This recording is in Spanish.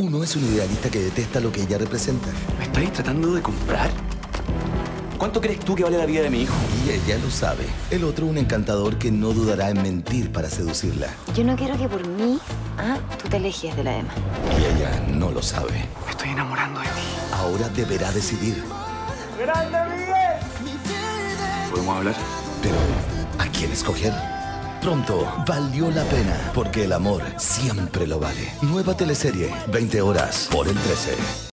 Uno es un idealista que detesta lo que ella representa. ¿Me estáis tratando de comprar? ¿Cuánto crees tú que vale la vida de mi hijo? Y ella lo sabe. El otro, un encantador que no dudará en mentir para seducirla. Yo no quiero que por mí, tú te alejes de la Emma. Y ella no lo sabe. Me estoy enamorando de ti. Ahora deberá decidir. ¡Grande, Miguel! ¿Podemos hablar? Pero, ¿a quién escoger? Pronto, valió la pena, porque el amor siempre lo vale. Nueva teleserie, 20 horas, por el 13.